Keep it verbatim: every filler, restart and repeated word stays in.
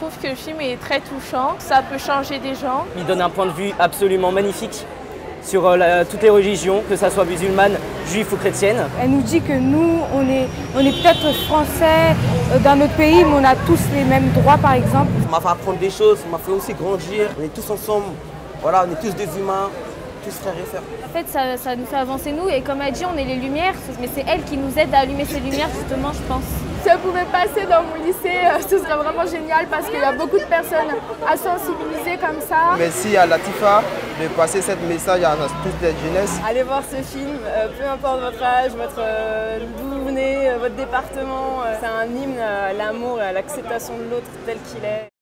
trouve que le film est très touchant, ça peut changer des gens. Il donne un point de vue absolument magnifique sur euh, la, toutes les religions, que ça soit musulmane, juive ou chrétienne. Elle nous dit que nous, on est, on est peut-être français euh, dans notre pays, mais on a tous les mêmes droits par exemple. Ça m'a fait apprendre des choses, ça m'a fait aussi grandir. On est tous ensemble, voilà, on est tous des humains, tous frères et sœurs. En fait, ça, ça nous fait avancer nous et comme elle dit, on est les lumières, mais c'est elle qui nous aide à allumer ces lumières justement, je pense. Si elle pouvait passer dans mon lycée, ce serait vraiment génial parce qu'il y a beaucoup de personnes à sensibiliser comme ça. Merci à Latifa de passer ce message à toute la jeunesse. Allez voir ce film, euh, peu importe votre âge, votre, euh, d'où vous venez, euh, votre département. Euh, c'est un hymne à l'amour et à l'acceptation de l'autre tel qu'il est.